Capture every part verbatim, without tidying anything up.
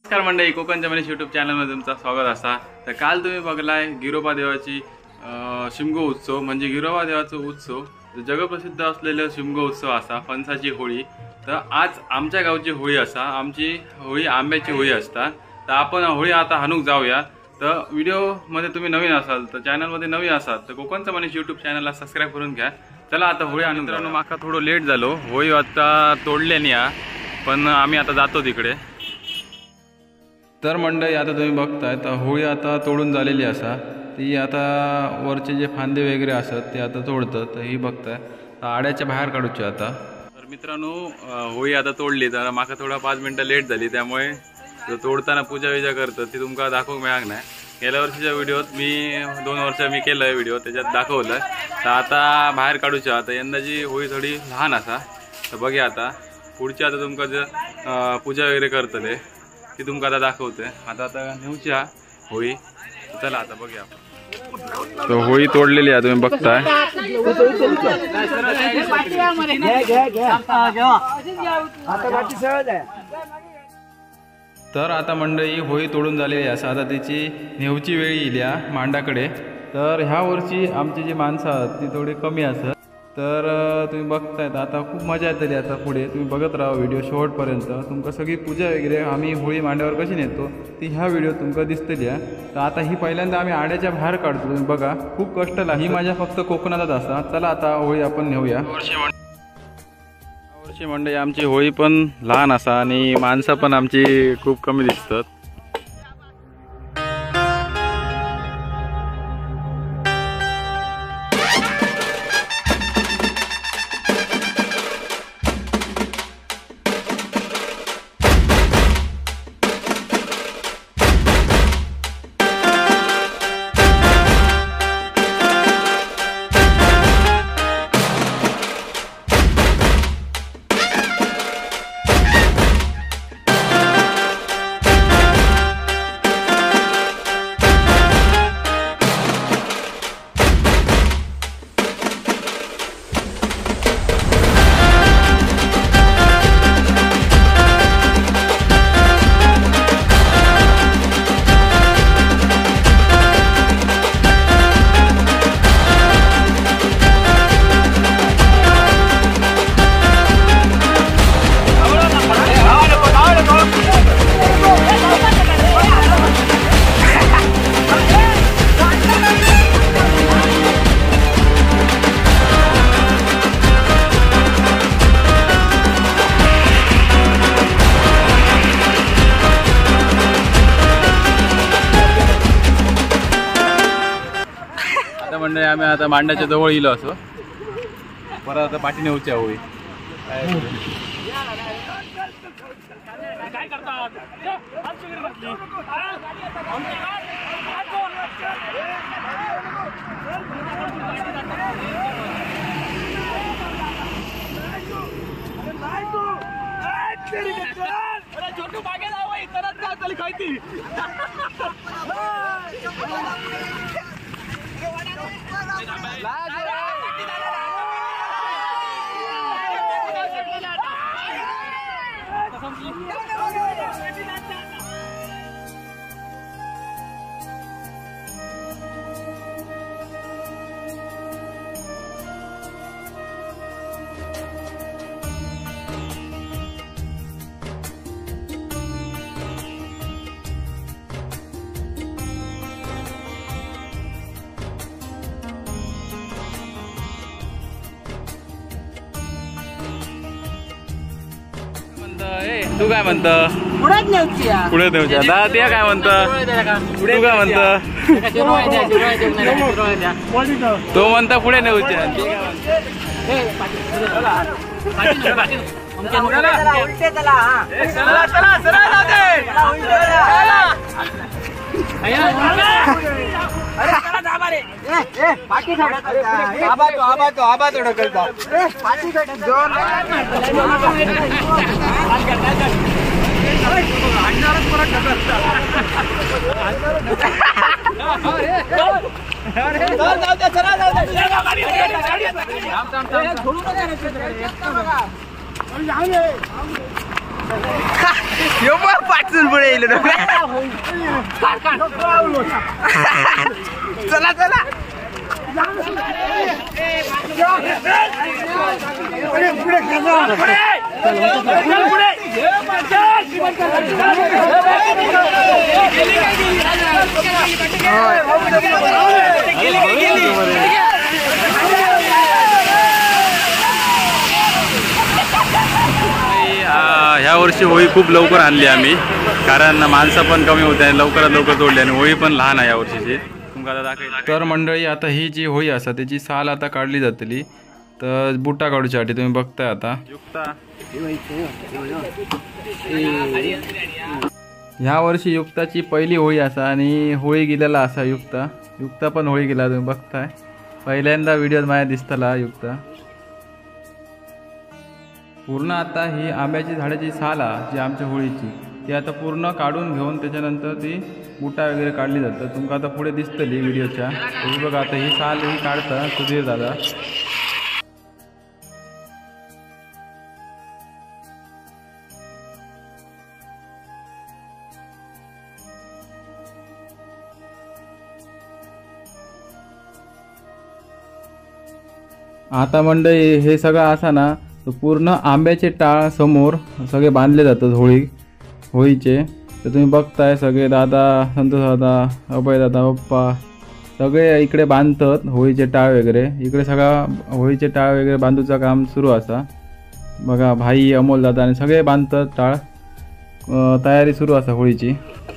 नमस्कार मंडळी, कोकणच्या मनीष यूट्यूब चॅनलमध्ये तुमचं स्वागत असा। तर काल तुम्ही बघलाय गिरोबा देवाची शिमगो उत्सव म्हणजे गिरोबा देवाचा उत्सव जगप्रसिद्ध असलेला शिमगो उत्सव असा फणसाची होळी। तर आज आमच्या गावची होळी असा, आमची होळी आंब्याची होळी असता। तर आपण होळी आता हाणूक जाऊया। तर व्हिडिओमध्ये तुम्ही नवीन असाल तर चॅनलमध्ये नवीन असाल तर कोकणच्या मनीष यूट्यूब चॅनलला सबस्क्राईब करून घ्या। चला आता होळी आणून मित्रांनो, माका थोडं लेट झालो, होळी आता तोडल्यानी या, पण आम्ही आता जातो तिकडे। तर मंडळी आता तुम्ही बघताय तर होळी आता तोडून झालेली असा। ती आता वरचे जे फांदे वगैरे असतात ते आता तोडतात। तर ही बघताय तर आड्याच्या बाहेर काढूचे आता। तर मित्रांनो, होळी आता तोडली, तर माका थोडा पाच मिनटं लेट झाली, त्यामुळे तोडताना पूजा विजा करतं ती तुमका दाखवूक मिळाक नाही। गेल्या वर्षीच्या व्हिडिओत मी दोन वर्ष मी केलं व्हिडिओ, त्याच्यात दाखवलं। तर आता बाहेर काढूच्या, आता यंदाची होळी थोडी लहान असा। तर बघूया आता पुढची आता तुमका जे पूजा वगैरे करतले ती तुमका आता दाखवते। आता आता नेऊची हा होळी, चला आता बघूया आपण। तो होळी तोडलेली आहे तुम्ही बघताय। तर आता मंडळी होळी तोडून झालेली आहे, आता तिची नेऊची वेळ येईल मांडाकडे। तर ह्या वर्षी आमची जी माणसं आहेत ती थोडी कमी असतात। तर तुम्ही बघतायत आता खूप मजा येतली। आता पुढे तुम्ही बघत राहा व्हिडिओ शेवटपर्यंत, तुमका सगळी पूजा वगैरे आम्ही होळी मांड्यावर कशी नेतो ती ह्या व्हिडिओ तुमका दिसतली आहे। तर आता ही पहिल्यांदा आम्ही आड्याच्या बाहेर काढतो, तुम्ही बघा खूप कष्ट लागली। ही माझ्या फक्त कोकणातच असा। चला आता होळी आपण नेऊया। वर्षी मंडळी आमची होळी पण लहान असा आणि माणसं पण आमची खूप कमी दिसतात। मंडळी आम्ही आता मांडाच्या जवळ इलो असो, परत आता पाठी नेऊची होळी। तू काय म्हणत? पुढे नेऊच्या दादा ते काय म्हणत? तू काय म्हणत? तो म्हणता पुढे नेऊच्या। यो बघ पाठून पुढे येईल चला चला ह्या वर्षी होळी खूप लवकर आणली आम्ही, कारण माणसं पण कमी होते आणि लवकरात लवकर तोडली आणि होळी पण लहान आहे या वर्षीची. तुमका दाखव. तर मंडळी आता ही जी होळी असा त्याची साल आता काढली जातली, तर बुटा काढूच्यासाठी तुम्ही बघताय आता. ह्या वर्षी युक्ताची पहिली होळी असा आणि होळी गेलेला असा युक्ता युक्ता पण होळी गेला तुम्ही बघताय. पहिल्यांदा व्हिडिओत माझ्या दिसतला युक्ता. पूर्ण आता ही आंब्याची झाडाची साल जी आमच्या होळीची ती आता पूर्ण काढून घेऊन त्याच्यानंतर ती बुटा वगैरे काढली जातात. तुमका आता पुढे दिसतली व्हिडिओच्या. तुम्ही बघा आता ही साल ही काढता सुधीर दादा. आता मंडळी हे सगळं असा ना पूर्ण आंब्याचे टाळ समोर सगळे बांधले जातात होळी होळीचे. तर तुम्ही बघताय सगळे दादा, संतोष दादा, अभय दादा, पप्पा सगळे इकडे बांधतात होळीचे टाळ वगैरे. इकडे सगळा होळीचे टाळ वगैरे बांधूचं काम सुरू असा. बघा भाई, अमोल दादा आणि सगळे बांधतात टाळ. तयारी सुरू असा होळीची.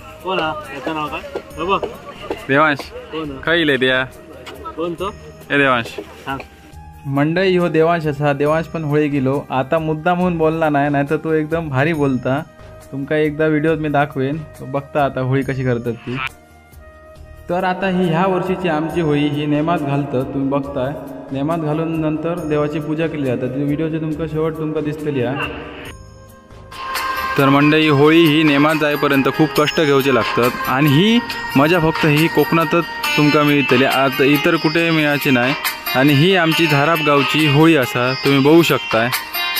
देवांश खाईल द्या हे देवांश मंडळी. हो देवांश असा. देवांश पण होळी गेलो. आता मुद्दा म्हणून बोलला नाही, नाहीतर तो एकदम भारी बोलता. तुमका एकदा व्हिडिओत मी दाखवेन, बघता आता होळी कशी करतात ती. तर आता ही ह्या वर्षीची आमची होळी ही नेमात घालतात. तुम्ही बघताय नेमात घालून नंतर देवाची पूजा केली जातात. ती व्हिडिओची तुमका शेवट तुमका दिसतली आहे. तर मंडळी होळी ही नेमात जाईपर्यंत खूप कष्ट घेऊचे लागतात आणि ही मजा फक्त ही कोकणातच तुमका मिळतली, आता इतर कुठे मिळायची नाही. आणि ही आमची झाराप गावची होळी असा तुम्ही बघू शकताय.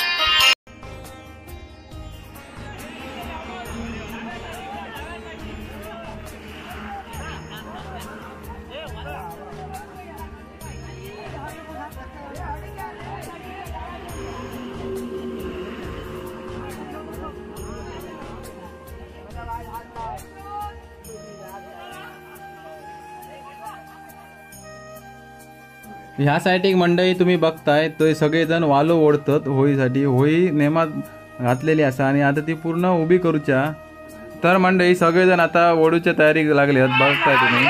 ह्या साईड एक मंडळी तुम्ही बघताय तो सगळेजण वालो ओढतात होळीसाठी. होळी नेमात घातलेली असा आणि आता ती पूर्ण उभी करूच्या. तर मंडळी सगळेजण आता ओढूच्या तयारी लागले आहेत बघताय तुम्ही.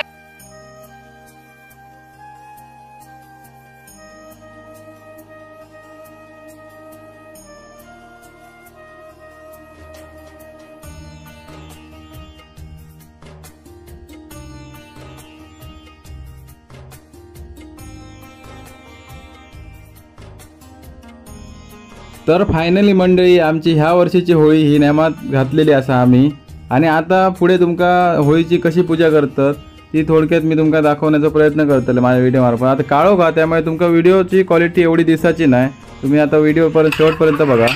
तर फायनली मंडळी आमची ह्या वर्षीची होळी ही नेमात घातलेली असा आम्ही. आणि आता पुढे तुमका होळीची कशी पूजा करतात ती थोडक्यात मी तुमका दाखवण्याचा प्रयत्न करतले माझ्या व्हिडिओ मार्फत. आता काळो का त्यामुळे तुमका व्हिडिओची क्वालिटी एवढी दिसायची नाही. तुम्ही आता व्हिडिओ परत शेवटपर्यंत बघा.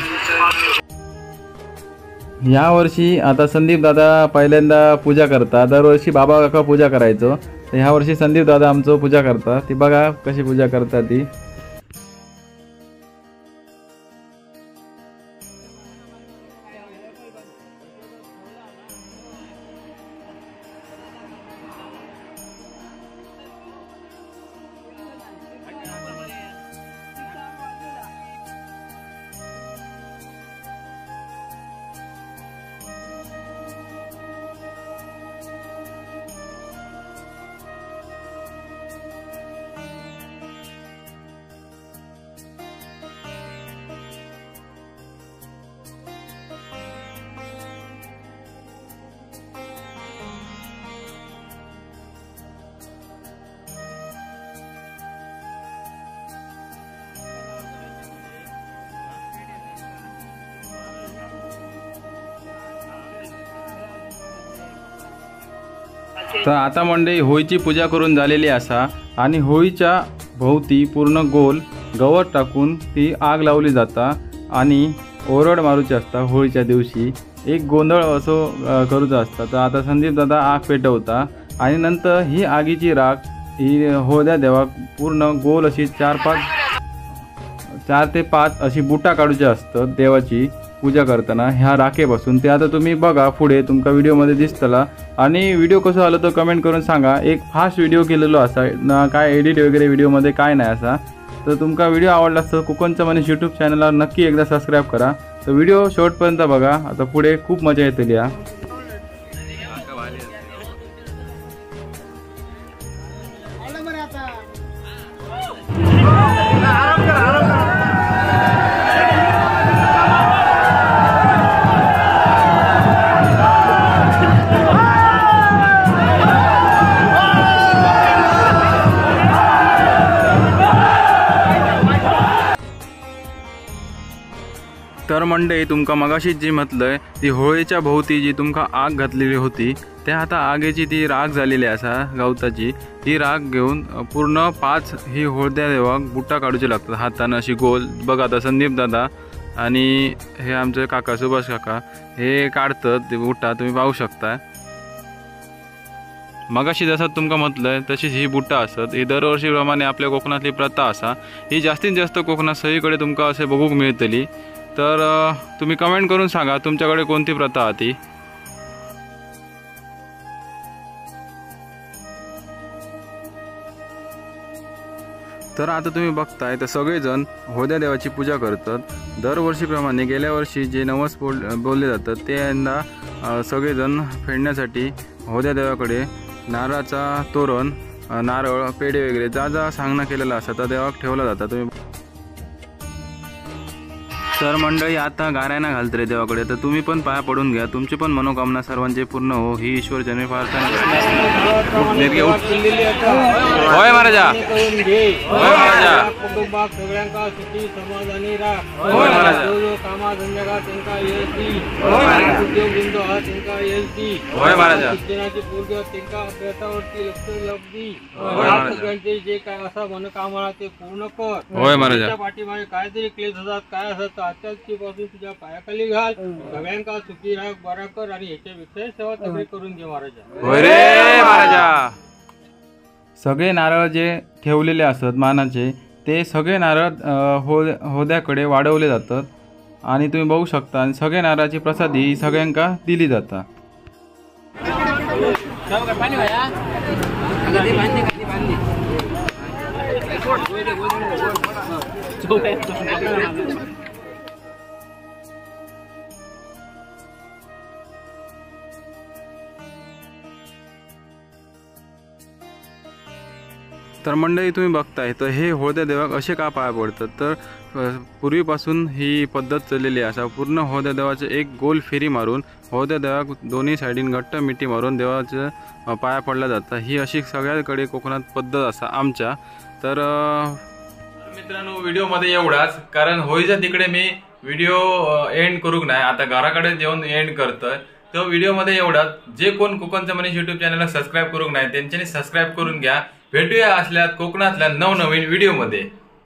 ह्या वर्षी आता संदीप दादा पहिल्यांदा पूजा करता. दरवर्षी बाबा काका पूजा करायचो, तर ह्या वर्षी संदीप दादा आमचं पूजा करता. ती बघा कशी पूजा करता ती. तर आता मंडळी होळीची पूजा करून झालेली असा आणि होळीच्या भोवती पूर्ण गोल गवत टाकून ती आग लावली जाता आणि ओरड मारूची असता होळीच्या दिवशी एक गोंधळ असो करूचा असता। तर आता संदीप दादा आग पेटवता आणि नंतर ही आगीची राख ही होद्या देवाक पूर्ण गोल अशी चार पाच चार ते पाच अशी बुटा काढूची असतात देवाची पूजा करताना ह्या राखेपासून। ते आता तुम्ही बघा पुढे तुमका व्हिडिओमध्ये दिसतला आणि व्हिडिओ कसं आलं तर कमेंट करून सांगा। एक फास्ट व्हिडिओ केलेलो असा ना काय एडिट वगैरे व्हिडिओमध्ये काय नाही असा। तर तुमका व्हिडिओ आवडला तर कोकणचं मनीष यूट्यूब चॅनलला नक्की एकदा सबस्क्राईब करा। तर व्हिडिओ शेवटपर्यंत बघा, आता पुढे खूप मजा येतली या। तर मंडळी तुमका मगाशीच जी म्हटलंय ती होळीच्या भोवती जी तुमका आग घातलेली होती त्या आता आगेची ती राख झालेली असा गवताची। ती राख घेऊन पूर्ण पाच ही होळद्या देवाक बुट्टा काढूचे लागतात हातानं अशी गोल। बघा आता संदीप दादा आणि हे आमचे काका सुभाष काका हे काढतात ते बुट्टा, तुम्ही पाहू शकता। मगाशी जसं तुमका म्हटलंय तशीच ही बुट्टा असतात। ही दरवर्षीप्रमाणे आपल्या कोकणातली प्रथा असा। ही जास्तीत जास्त कोकणात सगळीकडे तुमका असे बघूक मिळतली। तर तुम्ही कमेंट करून सांगा तुमच्याकडे कोणती प्रथा आहे ती। तर आता तुम्ही बघताय तर सगळेजण होद्या देवाची पूजा करतात। दरवर्षीप्रमाणे गेल्या वर्षी जे नवस बोल बोलले जातात ते यंदा सगळेजण फेडण्यासाठी होद्या देवाकडे नारळाचा तोरण, नारळ, पेढे वगैरे जा जा सांगणं केलेला असता तर देवाक ठेवला जाता। तुम्ही तर मंडळी आता गाऱ्याना घालतरे देवाकडे, तर तुम्ही पण पाया पडून घ्या, तुमची पण मनोकामना सर्वांचे पूर्ण हो ही ईश्वर जन्मे प्रार्थना करते। होय महाराजा, होय महाराजा, कुटुंबात सगळ्यांका सुखी समाधानी राख। होय महाराजा, जो कामा धंद्याका त्यांका येलती, उद्योग बिंदू हा त्यांका येलती। होय महाराजा, शिक्षणाची पूर्ण त्यांका अभ्यासावरती लक्ष लब्धी। महाराजा, सगळ्यांचे जे काय असा मनोकामना ते पूर्ण कर। होय महाराजा, तुझ्या पाठीमागे काहीतरी क्लेश असतात काय असतात आजची पासून तुझ्या पायाखाली घाल। सगळ्यांका सुखी राख, बरा कर आणि ह्याच्यापेक्षा सेवा तगडी करून घे महाराजा। होय रे महाराजा। सगळे नारळ जे ठेवलेले असतात मानाचे ते सगळे नारळ हो होद्याकडे वाढवले जातात आणि तुम्ही बघू शकता आणि सगळे नारळाची प्रसादी सगळ्यांका दिली जाता। तर मंडळी तुम्ही बघताय तर हे होद्या देवाक असे का पाया पडतात, तर पूर्वीपासून ही पद्धत चाललेली असा। पूर्ण होद्या देवाचे एक गोल फेरी मारून होद्या देवाक दोन्ही साईडीन घट्ट मिठी मारून देवाचं पाया पडला जातं। ही अशी सगळ्याकडे कोकणात पद्धत असा आमच्या। तर मित्रांनो व्हिडिओमध्ये एवढाच, कारण होळीच्या तिकडे मी व्हिडिओ एंड करूक नाही, आता घराकडे जेवून एंड करतोय। तो व्हिडिओमध्ये एवढाच। जे कोण कोकणचं मनीष यूट्यूब चॅनलला सबस्क्राईब करूक नाही त्यांच्यानी सबस्क्राईब करून घ्या। भेटूया असल्यात कोकणातल्या नवनवीन व्हिडिओमध्ये।